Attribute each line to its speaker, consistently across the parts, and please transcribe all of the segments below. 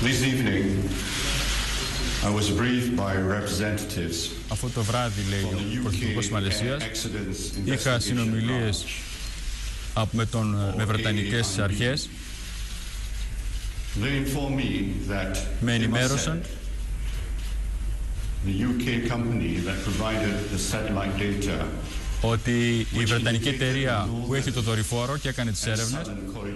Speaker 1: This evening, I was briefed by representatives.
Speaker 2: Αυτό το βράδυ, λέει ο Πρωθυπουργός της Μαλαισίας, είχα συνομιλίες με βρετανικές αρχές. Με ενημέρωσαν ότι η βρετανική εταιρεία που έχει το δορυφόρο και έκανε τις έρευνες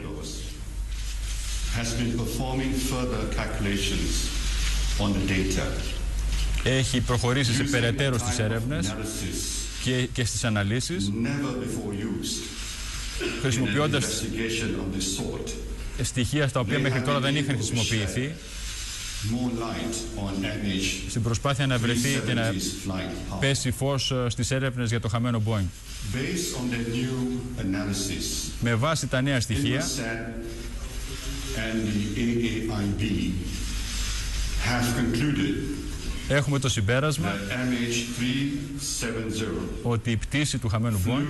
Speaker 2: έχει προχωρήσει σε περαιτέρω στις έρευνες και στις αναλύσεις, χρησιμοποιώντας στοιχεία στα οποία μέχρι τώρα δεν είχαν χρησιμοποιηθεί, στην προσπάθεια να βρεθεί και να πέσει φως στις έρευνες για το χαμένο Boeing. Με βάση τα νέα στοιχεία, έχουμε το συμπέρασμα ότι η πτήση του χαμένου Boeing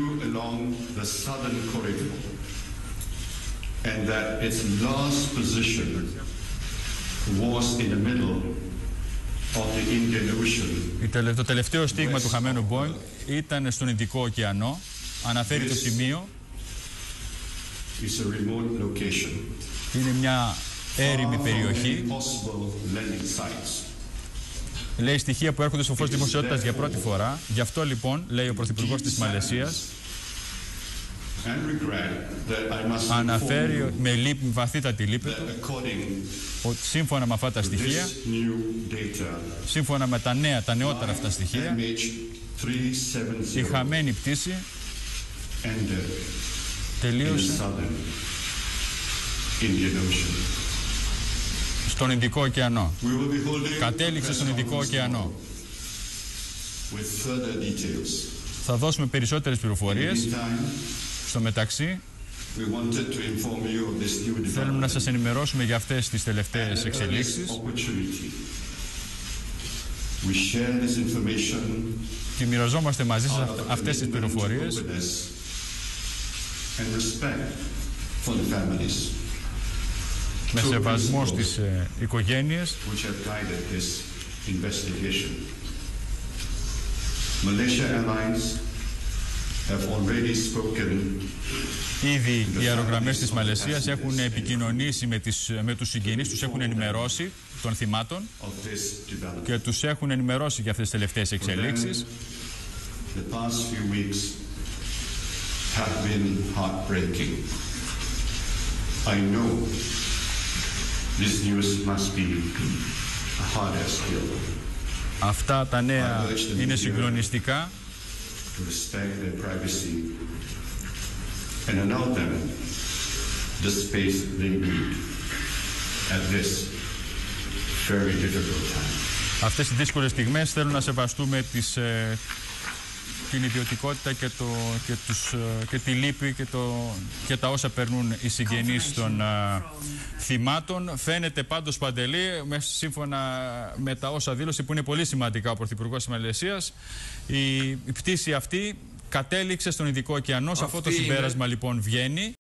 Speaker 1: and that its last position was in the middle of the Indian Ocean.
Speaker 2: Το τελευταίο στίγμα του χαμένου Boeing ήταν στον Ινδικό ωκεανό. Αναφέρει το σημείο.
Speaker 1: Is a remote location.
Speaker 2: Είναι μια έρημη περιοχή. Λέει στοιχεία που έρχονται στο φως δημοσιότητας για πρώτη φορά. Γι' αυτό λοιπόν, λέει ο Πρωθυπουργός της Μαλαισίας, αναφέρει με βαθύτατη λύπη ότι σύμφωνα με αυτά τα στοιχεία, σύμφωνα με τα νεότερα αυτά στοιχεία, η χαμένη πτήση τελείωσε στον Ινδικό ωκεανό. Κατέληξε στον Ινδικό ωκεανό. Θα δώσουμε περισσότερες πληροφορίες. Στο μεταξύ, θέλουμε να σας ενημερώσουμε για αυτές τις τελευταίες εξελίξεις και μοιραζόμαστε μαζί σας αυτές τις πληροφορίες με σεβασμό στις οικογένειες. Ήδη οι αερογραμμές της Μαλαισίας έχουν επικοινωνήσει με τους συγγενείς, τους έχουν ενημερώσει των θυμάτων και τους έχουν ενημερώσει για αυτές τις τελευταίες εξελίξεις. Αυτά τα νέα είναι συγκλονιστικά.
Speaker 1: To respect their privacy and allow them the space they need at this very difficult time.
Speaker 2: Αυτές οι δύσκολες στιγμές θέλουν να σεβαστούμε την ιδιωτικότητα και τη λύπη και τα όσα περνούν οι συγγενείς των θυμάτων. Φαίνεται πάντως, Παντελή, σύμφωνα με τα όσα δήλωσε, που είναι πολύ σημαντικά ο Πρωθυπουργός της Μαλαισίας, η πτήση αυτή κατέληξε στον Ινδικό ωκεανό. Σε αυτό το συμπέρασμα λοιπόν βγαίνει.